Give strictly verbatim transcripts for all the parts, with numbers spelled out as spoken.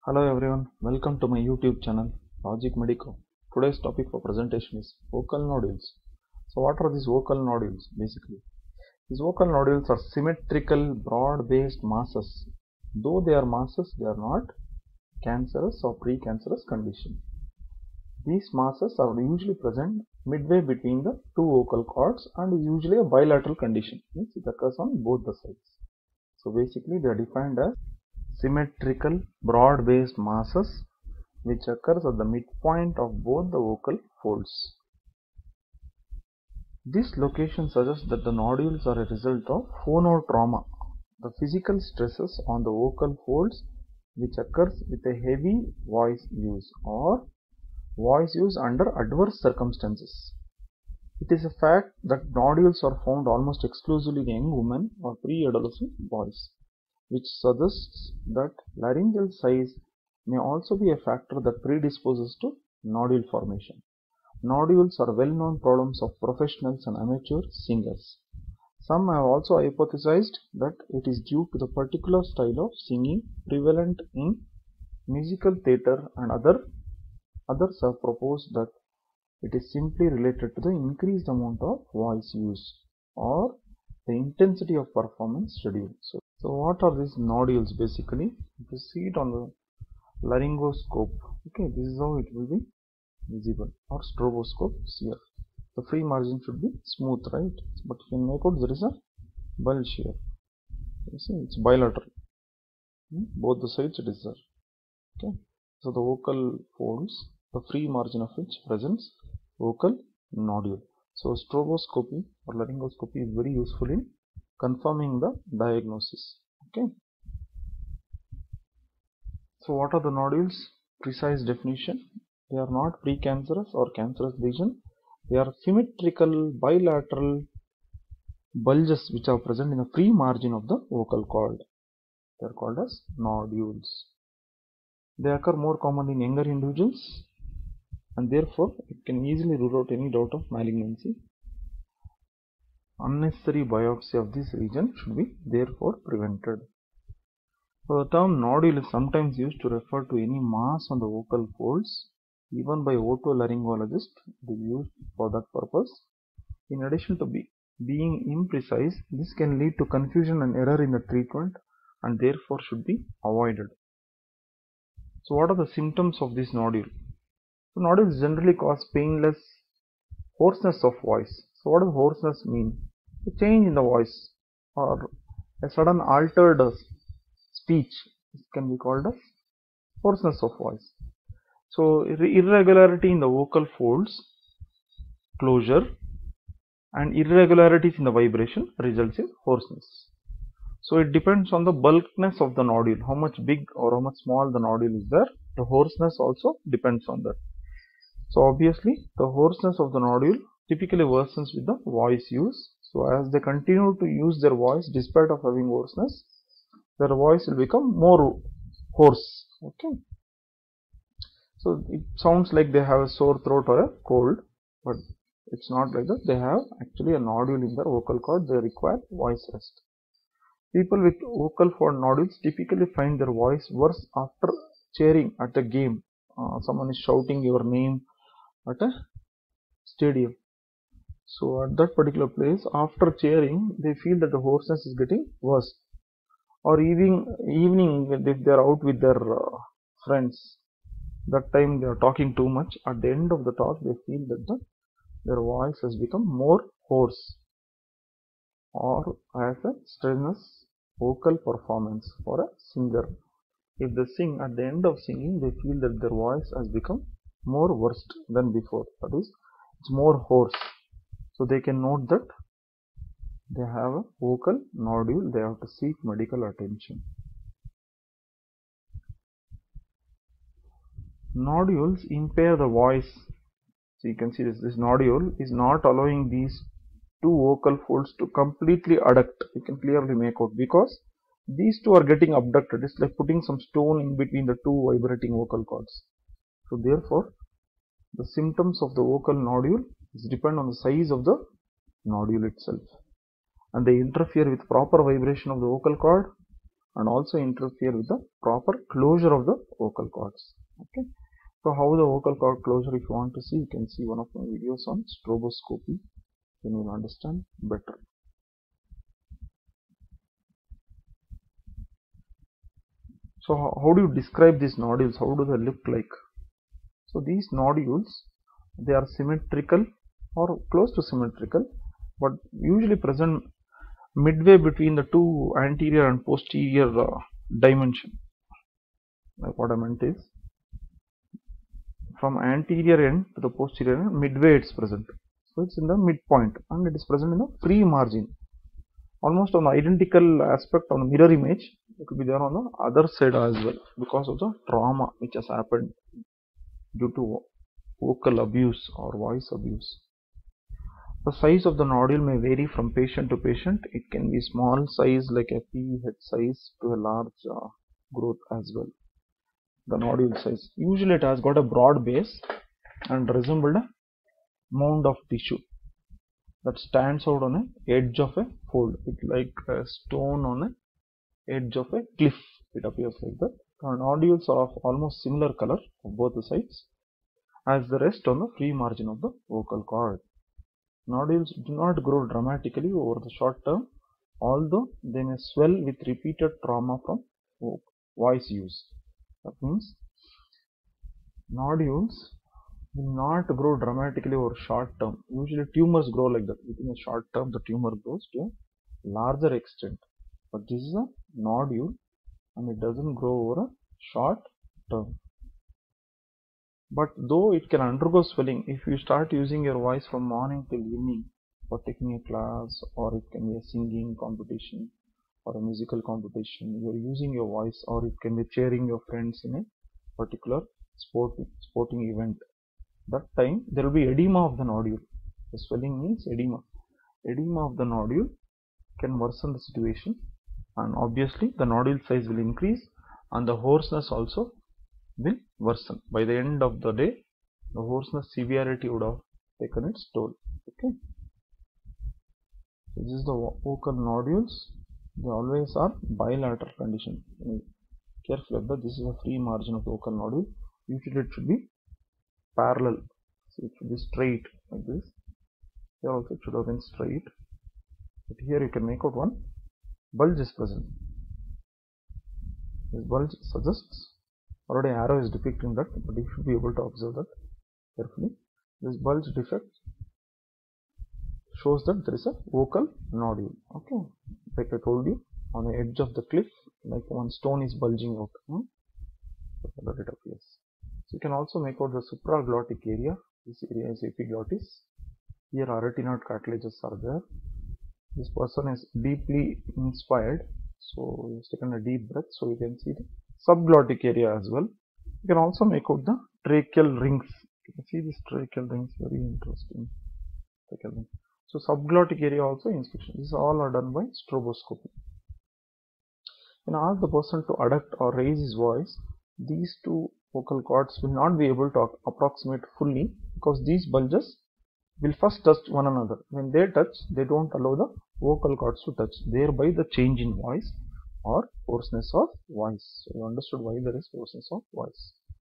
Hello everyone, welcome to my YouTube channel Logic Medico. Today's topic for presentation is vocal nodules. So what are these vocal nodules basically? These vocal nodules are symmetrical broad-based masses. Though they are masses, they are not cancerous or precancerous condition. These masses are usually present midway between the two vocal cords and is usually a bilateral condition, means it occurs on both the sides. So basically they are defined as symmetrical broad-based masses which occurs at the midpoint of both the vocal folds. This location suggests that the nodules are a result of phonotrauma, the physical stresses on the vocal folds which occurs with a heavy voice use or voice use under adverse circumstances. It is a fact that nodules are found almost exclusively in young women or pre-adolescent boys, which suggests that laryngeal size may also be a factor that predisposes to nodule formation. Nodules are well-known problems of professionals and amateur singers. Some have also hypothesized that it is due to the particular style of singing prevalent in musical theatre, and other, others have proposed that it is simply related to the increased amount of voice use or the intensity of performance schedule. So, so what are these nodules basically? If you see it on the laryngoscope, okay, this is how it will be visible, or stroboscope here. The free margin should be smooth, right? But if you make out, there is a bulge here. You see, it's bilateral. Hmm? Both the sides it is there. Okay. So the vocal folds, the free margin of which presents vocal nodule. So stroboscopy or laryngoscopy is very useful in confirming the diagnosis. Okay. So what are the nodules? Precise definition. They are not precancerous or cancerous lesion. They are symmetrical bilateral bulges which are present in the free margin of the vocal cord. They are called as nodules. They occur more commonly in younger individuals, and therefore it can easily rule out any doubt of malignancy. Unnecessary biopsy of this region should be therefore prevented. So the term nodule is sometimes used to refer to any mass on the vocal folds. Even by otolaryngologists, it is used for that purpose. In addition to be, being imprecise, this can lead to confusion and error in the treatment and therefore should be avoided. So what are the symptoms of this nodule? So nodules generally cause painless hoarseness of voice. So what does hoarseness mean? A change in the voice or a sudden altered speech can be called as hoarseness of voice. So irregularity in the vocal folds closure and irregularities in the vibration results in hoarseness. So it depends on the bulkness of the nodule, how much big or how much small the nodule is there. The hoarseness also depends on that. So obviously the hoarseness of the nodule typically worsens with the voice use. So as they continue to use their voice despite of having hoarseness, their voice will become more hoarse. Okay. So it sounds like they have a sore throat or a cold, but it's not like that. They have actually a nodule in their vocal cord. They require voice rest. People with vocal cord nodules typically find their voice worse after cheering at a game. Uh, someone is shouting your name at a stadium. So at that particular place, after cheering, they feel that the hoarseness is getting worse. Or evening, evening if they are out with their uh, friends, that time they are talking too much. At the end of the talk, they feel that the, their voice has become more hoarse, or as a strenuous vocal performance for a singer. If they sing, at the end of singing, they feel that their voice has become more worst than before. That is, it's more hoarse. So they can note that they have a vocal nodule. They have to seek medical attention. Nodules impair the voice. So you can see this, this nodule is not allowing these two vocal folds to completely adduct. You can clearly make out because these two are getting abducted. It's like putting some stone in between the two vibrating vocal cords. So therefore, the symptoms of the vocal nodule is depend on the size of the nodule itself, and they interfere with proper vibration of the vocal cord and also interfere with the proper closure of the vocal cords. Okay. So how the vocal cord closure, if you want to see, you can see one of my videos on stroboscopy, then you will understand better. So how, how do you describe these nodules? How do they look like? So these nodules, they are symmetrical or close to symmetrical, but usually present midway between the two anterior and posterior uh, dimension. Like what I meant is, from anterior end to the posterior end, midway it's present. So it's in the midpoint and it is present in the free margin. Almost on the identical aspect on the mirror image, it could be there on the other side as well because of the trauma which has happened due to vocal abuse or voice abuse. The size of the nodule may vary from patient to patient. It can be small size like a pea head size to a large uh, growth as well. The nodule size, usually it has got a broad base and resembled a mound of tissue that stands out on a edge of a fold. It's like a stone on a edge of a cliff. It appears like that. The nodules are of almost similar color of both the sides as the rest on the free margin of the vocal cord. Nodules do not grow dramatically over the short term, although they may swell with repeated trauma from voice use. That means nodules will not grow dramatically over short term. Usually tumors grow like that. Within a short term the tumor grows to a larger extent. But this is a nodule and it doesn't grow over a short term. But though it can undergo swelling, if you start using your voice from morning till evening for taking a class, or it can be a singing competition or a musical competition, you are using your voice, or it can be cheering your friends in a particular sporting, sporting event. That time there will be edema of the nodule. The swelling means edema. Edema of the nodule can worsen the situation, and obviously the nodule size will increase and the hoarseness also will worsen. By the end of the day, the hoarseness severity would have taken its toll. Okay. This is the vocal nodules. They always are bilateral condition. Careful of that. This is a free margin of vocal nodule. Usually it should be parallel. So it should be straight like this. Here also it should have been straight. But here you can make out one bulge is present. This bulge suggests, already arrow is depicting that, but you should be able to observe that carefully. This bulge defect shows that there is a vocal nodule. Okay, like I told you, on the edge of the cliff, like one stone is bulging out. Hmm? That it appears. So you can also make out the supraglottic area. This area is epiglottis. Here arytenoid cartilages are there. This person is deeply inspired, so he has taken a deep breath, so you can see the subglottic area as well. You can also make out the tracheal rings. You can see this tracheal rings, very interesting. Tracheal rings. So subglottic area also inspection. These all are done by stroboscopy. When ask the person to adduct or raise his voice, these two vocal cords will not be able to approximate fully because these bulges will first touch one another. When they touch, they don't allow the vocal cords to touch, thereby the change in voice or hoarseness of voice. So you understood why there is hoarseness of voice.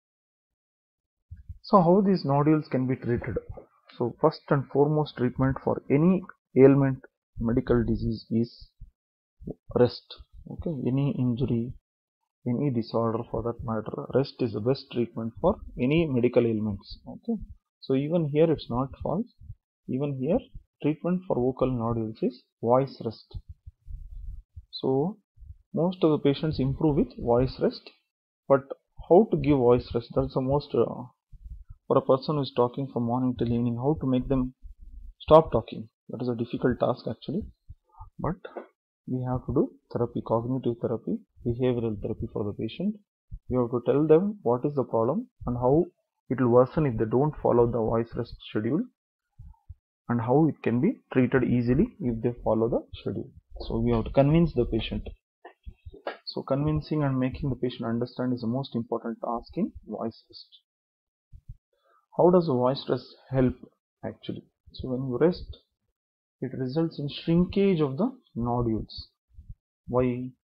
So how these nodules can be treated? So first and foremost treatment for any ailment, medical disease is rest. Okay, any injury, any disorder for that matter, rest is the best treatment for any medical ailments. Okay, so even here it's not false. Even here treatment for vocal nodules is voice rest. So most of the patients improve with voice rest, but how to give voice rest? That's the most uh, for a person who is talking from morning till evening, how to make them stop talking. That is a difficult task actually, but we have to do therapy, cognitive therapy, behavioral therapy for the patient. We have to tell them what is the problem and how it will worsen if they don't follow the voice rest schedule, and how it can be treated easily if they follow the schedule. So we have to convince the patient. So convincing and making the patient understand is the most important task in voice rest. How does the voice rest help actually? So when you rest, it results in shrinkage of the nodules. Why?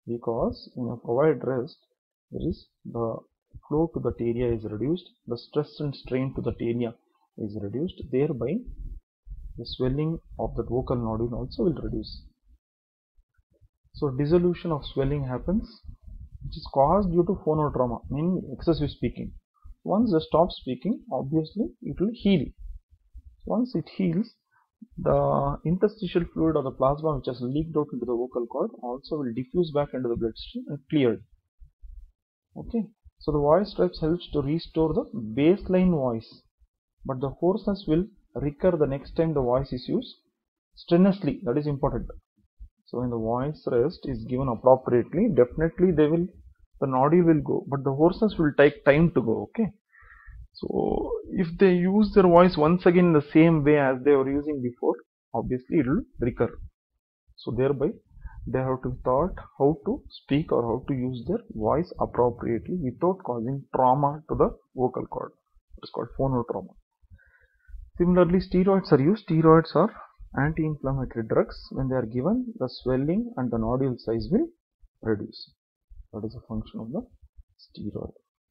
because when you provide rest, there is the flow to that area is reduced, the stress and strain to that area is reduced, thereby the swelling of the vocal nodule also will reduce. So dissolution of swelling happens, which is caused due to phonotrauma, meaning excessive speaking. Once they stop speaking, obviously it will heal. Once it heals, the interstitial fluid or the plasma which has leaked out into the vocal cord also will diffuse back into the bloodstream and cleared. Okay, so the voice stretch helps to restore the baseline voice, but the hoarseness will recur the next time the voice is used strenuously. That is important. So when the voice rest is given appropriately, definitely they will the nodule will go, but the hoarseness will take time to go. Okay, so if they use their voice once again in the same way as they were using before, obviously it will recur. So thereby they have to be taught how to speak or how to use their voice appropriately without causing trauma to the vocal cord. It is called phonotrauma. Similarly, steroids are used. Steroids are anti-inflammatory drugs. When they are given, the swelling and the nodule size will reduce. That is a function of the steroid.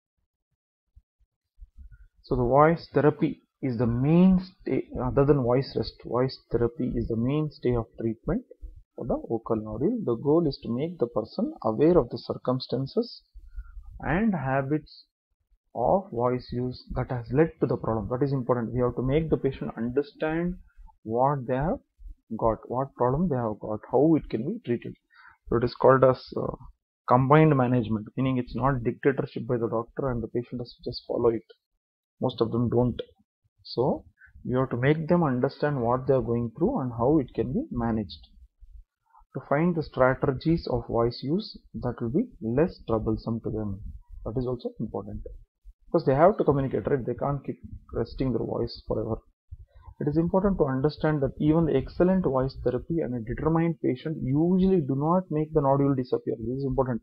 So the voice therapy is the mainstay, other than voice rest, voice therapy is the mainstay of treatment for the vocal nodule. The goal is to make the person aware of the circumstances and habits of voice use that has led to the problem. That is important. We have to make the patient understand what they have got, what problem they have got, how it can be treated. So it is called as uh, combined management, meaning it's not dictatorship by the doctor and the patient has to just follow it. Most of them don't. So you have to make them understand what they are going through and how it can be managed. To find the strategies of voice use that will be less troublesome to them. That is also important. Because they have to communicate, right? They can't keep resting their voice forever. It is important to understand that even the excellent voice therapy and a determined patient usually do not make the nodule disappear. This is important.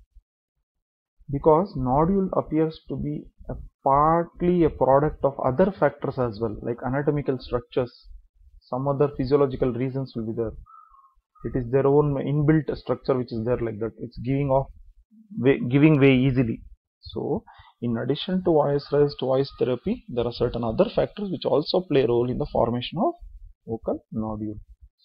Because nodule appears to be a partly a product of other factors as well, like anatomical structures. Some other physiological reasons will be there. It is their own inbuilt structure which is there like that. It's giving off, way, giving way easily. So in addition to voice rest, voice therapy, there are certain other factors which also play a role in the formation of vocal nodule.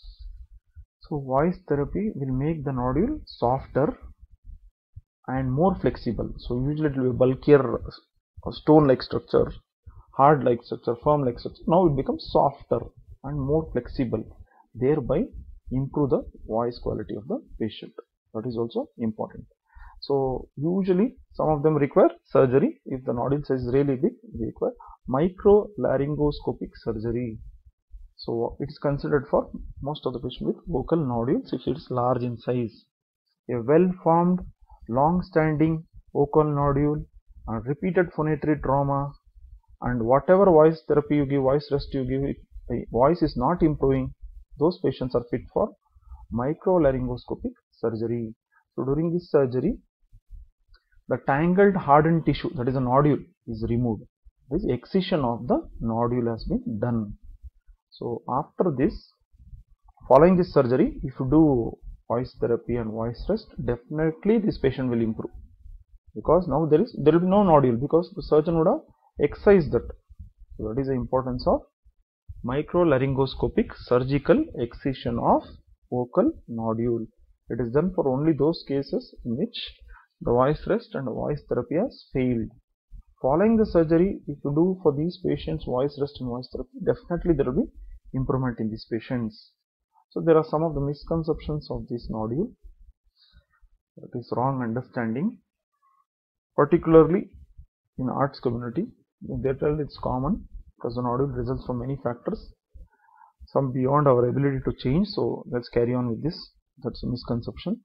So voice therapy will make the nodule softer and more flexible. So usually it will be bulkier, stone like structure, hard like structure, firm like structure. Now it becomes softer and more flexible, thereby improve the voice quality of the patient. That is also important. So usually some of them require surgery. If the nodule size is really big, they require microlaryngoscopic surgery. So it is considered for most of the patients with vocal nodules if it is large in size. A well formed long-standing vocal nodule and repeated phonatory trauma, and whatever voice therapy you give, voice rest you give, if the voice is not improving, those patients are fit for microlaryngoscopic surgery. So during this surgery, the tangled hardened tissue, that is a nodule, is removed. This excision of the nodule has been done. So after this, following this surgery, if you do voice therapy and voice rest, definitely this patient will improve, because now there is there will be no nodule, because the surgeon would have excised that. So that is the importance of microlaryngoscopic surgical excision of vocal nodule. It is done for only those cases in which the voice rest and the voice therapy has failed. Following the surgery, if you do for these patients voice rest and voice therapy, definitely there will be improvement in these patients. So there are some of the misconceptions of this nodule. That is wrong understanding, particularly in arts community. They tell it's common because the nodule results from many factors, some beyond our ability to change. So let's carry on with this. That's a misconception.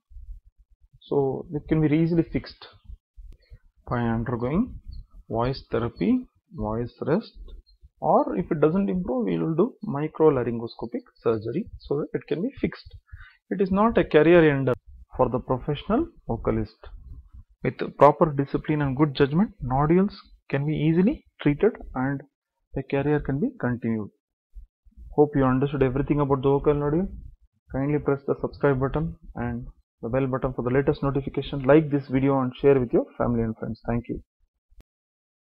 So it can be easily fixed by undergoing voice therapy, voice rest, or if it doesn't improve, we will do microlaryngoscopic surgery so that it can be fixed. It is not a career ender for the professional vocalist. With proper discipline and good judgment, nodules can be easily treated and the career can be continued. Hope you understood everything about the vocal nodule. Kindly press the subscribe button and the bell button for the latest notification, like this video and share with your family and friends. Thank you.